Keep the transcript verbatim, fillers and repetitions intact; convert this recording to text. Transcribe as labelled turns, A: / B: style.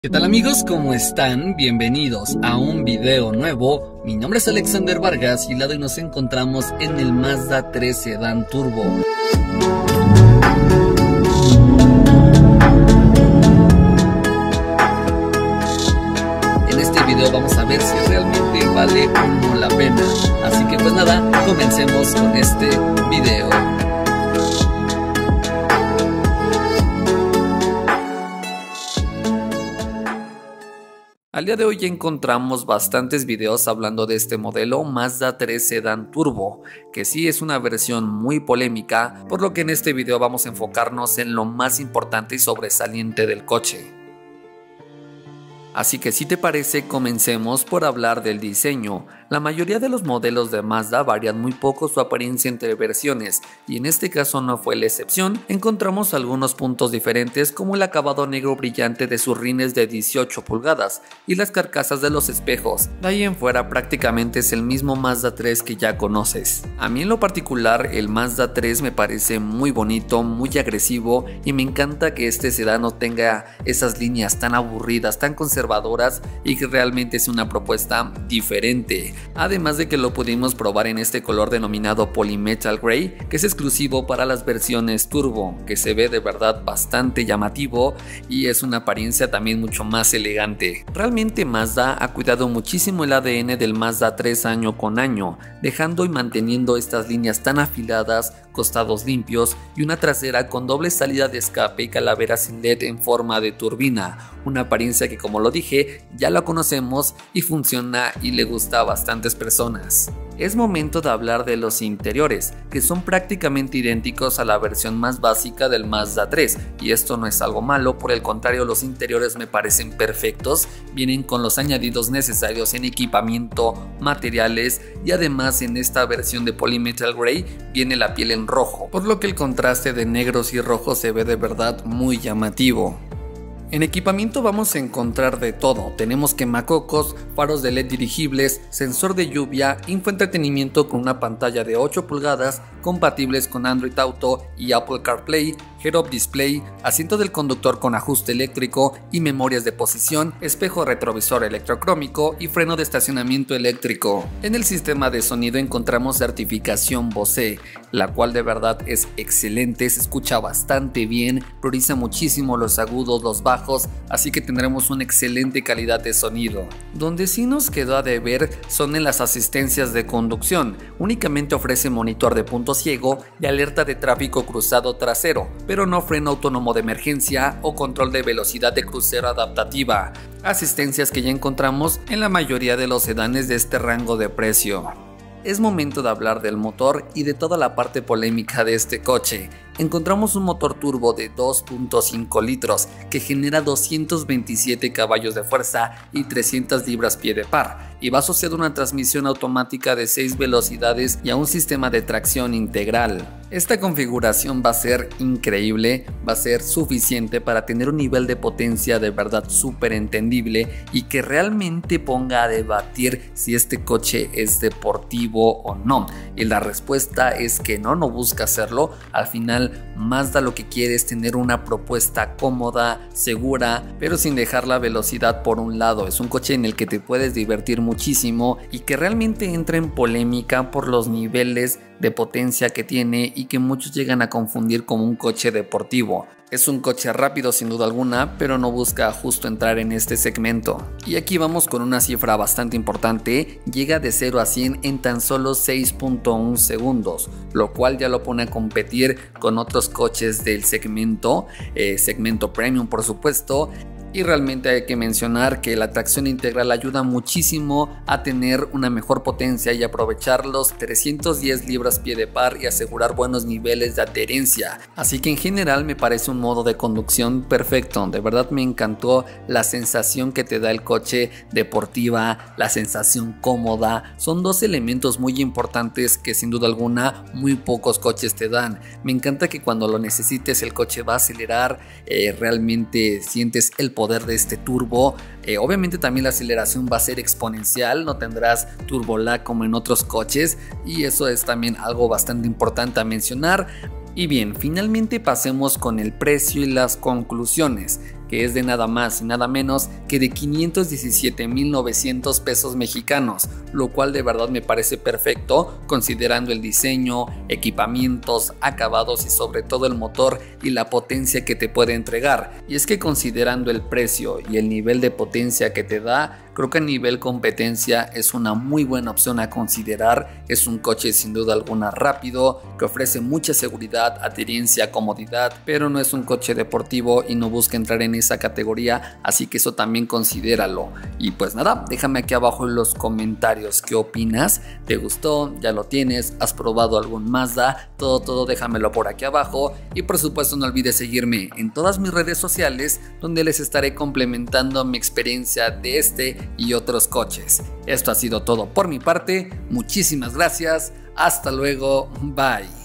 A: ¿Qué tal amigos? ¿Cómo están? Bienvenidos a un video nuevo. Mi nombre es Alexander Vargas y hoy nos encontramos en el Mazda tres Sedan Turbo. En este video vamos a ver si realmente vale o no la pena. Así que pues nada, comencemos con este video. Al día de hoy ya encontramos bastantes videos hablando de este modelo Mazda tres Sedan Turbo, que sí es una versión muy polémica, por lo que en este video vamos a enfocarnos en lo más importante y sobresaliente del coche. Así que si te parece, comencemos por hablar del diseño. La mayoría de los modelos de Mazda varían muy poco su apariencia entre versiones, y en este caso no fue la excepción. Encontramos algunos puntos diferentes, como el acabado negro brillante de sus rines de dieciocho pulgadas y las carcasas de los espejos. De ahí en fuera prácticamente es el mismo Mazda tres que ya conoces. A mí en lo particular el Mazda tres me parece muy bonito, muy agresivo, y me encanta que este sedán no tenga esas líneas tan aburridas, tan conservadoras, y que realmente es una propuesta diferente. Además de que lo pudimos probar en este color denominado Polymetal Grey, que es exclusivo para las versiones turbo, que se ve de verdad bastante llamativo y es una apariencia también mucho más elegante. Realmente Mazda ha cuidado muchísimo el A D N del Mazda tres año con año, dejando y manteniendo estas líneas tan afiladas, costados limpios y una trasera con doble salida de escape y calaveras sin L E D en forma de turbina, una apariencia que, como lo dije, ya la conocemos y funciona y le gusta a bastantes personas. Es momento de hablar de los interiores, que son prácticamente idénticos a la versión más básica del Mazda tres, y esto no es algo malo, por el contrario, los interiores me parecen perfectos, vienen con los añadidos necesarios en equipamiento, materiales, y además en esta versión de Polymetal Grey viene la piel en rojo, por lo que el contraste de negros y rojos se ve de verdad muy llamativo. En equipamiento vamos a encontrar de todo. Tenemos quemacocos, faros de L E D dirigibles, sensor de lluvia, infoentretenimiento con una pantalla de ocho pulgadas compatibles con Android Auto y Apple CarPlay, Head-Up Display, asiento del conductor con ajuste eléctrico y memorias de posición, espejo retrovisor electrocrómico y freno de estacionamiento eléctrico. En el sistema de sonido encontramos certificación Bose, la cual de verdad es excelente, se escucha bastante bien, prioriza muchísimo los agudos, los bajos, así que tendremos una excelente calidad de sonido. Donde sí nos quedó a deber son en las asistencias de conducción. Únicamente ofrece monitor de punto ciego y alerta de tráfico cruzado trasero, pero no freno autónomo de emergencia o control de velocidad de crucero adaptativa, asistencias que ya encontramos en la mayoría de los sedanes de este rango de precio. Es momento de hablar del motor y de toda la parte polémica de este coche. Encontramos un motor turbo de dos punto cinco litros que genera doscientos veintisiete caballos de fuerza y trescientas libras-pie de par, y va asociado a una transmisión automática de seis velocidades y a un sistema de tracción integral. Esta configuración va a ser increíble, va a ser suficiente para tener un nivel de potencia de verdad súper entendible y que realmente ponga a debatir si este coche es deportivo o no. Y la respuesta es que no, no busca hacerlo. Al final Mazda lo que quiere es tener una propuesta cómoda, segura, pero sin dejar la velocidad por un lado. Es un coche en el que te puedes divertir muchísimo y que realmente entra en polémica por los niveles de potencia que tiene y que muchos llegan a confundir como un coche deportivo. Es un coche rápido sin duda alguna, pero no busca justo entrar en este segmento. Y aquí vamos con una cifra bastante importante, llega de cero a cien en tan solo seis punto uno segundos, lo cual ya lo pone a competir con otros coches del segmento, eh, segmento premium por supuesto. Y realmente hay que mencionar que la tracción integral ayuda muchísimo a tener una mejor potencia y aprovechar los trescientos diez libras-pie de par y asegurar buenos niveles de adherencia. Así que en general me parece un modo de conducción perfecto. De verdad me encantó la sensación que te da el coche deportiva, la sensación cómoda. Son dos elementos muy importantes que sin duda alguna muy pocos coches te dan. Me encanta que cuando lo necesites el coche va a acelerar, eh, realmente sientes el poder poder de este turbo. Eh, obviamente también la aceleración va a ser exponencial, no tendrás turbo lag como en otros coches, y eso es también algo bastante importante a mencionar. Y bien, finalmente pasemos con el precio y las conclusiones. que es de nada más y nada menos que de quinientos diecisiete mil novecientos pesos mexicanos, lo cual de verdad me parece perfecto considerando el diseño, equipamientos, acabados y sobre todo el motor y la potencia que te puede entregar. Y es que considerando el precio y el nivel de potencia que te da, creo que a nivel competencia es una muy buena opción a considerar. Es un coche sin duda alguna rápido, que ofrece mucha seguridad, adherencia, comodidad, pero no es un coche deportivo y no busca entrar en esa categoría, así que eso también considéralo. Y pues nada, déjame aquí abajo en los comentarios qué opinas. ¿Te gustó? ¿Ya lo tienes? ¿Has probado algún Mazda? Todo, todo déjamelo por aquí abajo. Y por supuesto no olvides seguirme en todas mis redes sociales, donde les estaré complementando mi experiencia de este y otros coches. Esto ha sido todo por mi parte, muchísimas gracias, hasta luego, bye.